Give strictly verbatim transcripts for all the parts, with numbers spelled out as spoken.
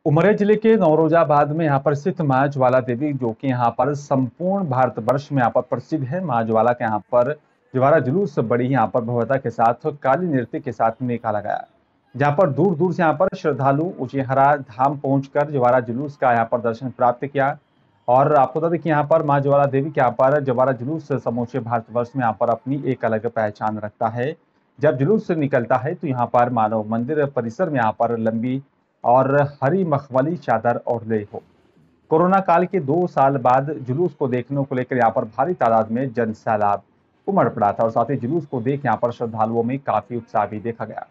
उमरिया जिले के नौरोजाबाद में यहाँ पर स्थित माँ ज्वाला देवी, जो कि यहाँ पर संपूर्ण भारतवर्ष में यहाँ पर प्रसिद्ध है। माँ ज्वाला के यहाँ पर ज्वाला जुलूस बड़ी यहाँ पर भव्यता के साथ काली नृत्य के साथ निकाला गया, जहाँ पर दूर दूर से यहाँ पर श्रद्धालु ऊंचेहरा धाम पहुंचकर ज्वाला जुलूस का यहाँ पर दर्शन प्राप्त किया। और आपको बता दें कि यहाँ पर माँ ज्वाला देवी के यहाँ पर ज्वाला जुलूस समूचे भारतवर्ष में यहाँ पर अपनी एक अलग पहचान रखता है। जब जुलूस निकलता है तो यहाँ पर मानव मंदिर परिसर में यहाँ पर लंबी और हरी मखमली चादर ओढ़े हो। कोरोना काल के दो साल बाद जुलूस को देखने को लेकर यहाँ पर भारी तादाद में जन सैलाब उमड़ पड़ा था और साथ ही जुलूस को देख यहाँ पर श्रद्धालुओं में काफी उत्साह भी देखा गया।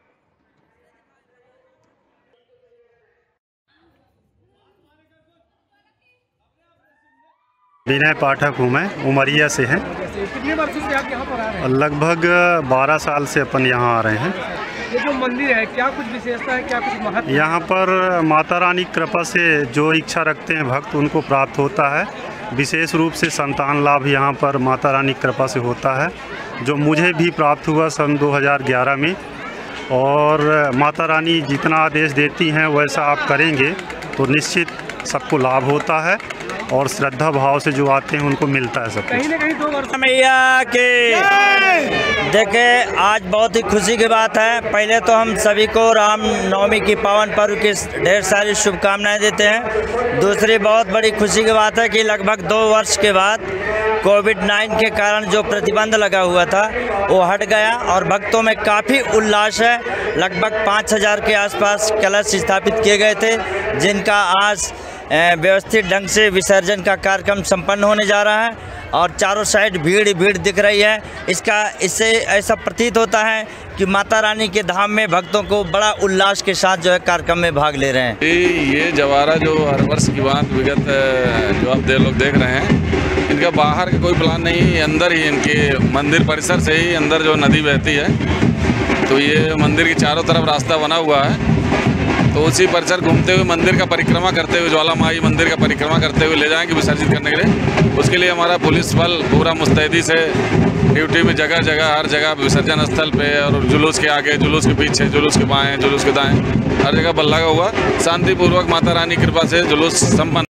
विनय पाठक हूँ मैं, उमरिया से हैं। कितने वर्षों से आप यहाँ पर आ रहे हैं? लगभग बारह साल से अपन यहाँ आ रहे हैं। ये जो मंदिर है, क्या कुछ विशेषता है, क्या कुछ महत्व? यहाँ पर माता रानी कृपा से जो इच्छा रखते हैं भक्त उनको प्राप्त होता है। विशेष रूप से संतान लाभ यहाँ पर माता रानी कृपा से होता है, जो मुझे भी प्राप्त हुआ सन दो हज़ार ग्यारह में। और माता रानी जितना आदेश देती हैं वैसा आप करेंगे तो निश्चित सबको लाभ होता है और श्रद्धा भाव से जो आते हैं उनको मिलता है सब कहीं ना कहीं दो वर्ष मैया के देखे आज बहुत ही खुशी की बात है। पहले तो हम सभी को राम नवमी की पावन पर्व की ढेर सारी शुभकामनाएं देते हैं। दूसरी बहुत बड़ी खुशी की बात है कि लगभग दो वर्ष के बाद कोविड नाइन के कारण जो प्रतिबंध लगा हुआ था वो हट गया और भक्तों में काफ़ी उल्लास है। लगभग पाँच हज़ार के आसपास कलश स्थापित किए गए थे, जिनका आज व्यवस्थित ढंग से विसर्जन का कार्यक्रम संपन्न होने जा रहा है और चारों साइड भीड़ भीड़ दिख रही है। इसका इससे ऐसा प्रतीत होता है कि माता रानी के धाम में भक्तों को बड़ा उल्लास के साथ जो है कार्यक्रम में भाग ले रहे हैं। ये जवारा जो हर वर्ष की बात विगत जो आप दे लोग देख रहे हैं, इनका बाहर का कोई प्लान नहीं, अंदर ही इनके मंदिर परिसर से ही अंदर जो नदी बहती है, तो ये मंदिर के चारों तरफ रास्ता बना हुआ है। तो उसी परिसर घूमते हुए मंदिर का परिक्रमा करते हुए ज्वाला माई मंदिर का परिक्रमा करते हुए ले जाएंगे विसर्जित करने के लिए। उसके लिए हमारा पुलिस बल पूरा मुस्तैदी से ड्यूटी में जगह जगह हर जगह विसर्जन स्थल पे और जुलूस के आगे, जुलूस के पीछे, जुलूस के बाएं, जुलूस के दाएं, हर जगह बल लगा हुआ। शांतिपूर्वक माता रानी कृपा से जुलूस संपन्न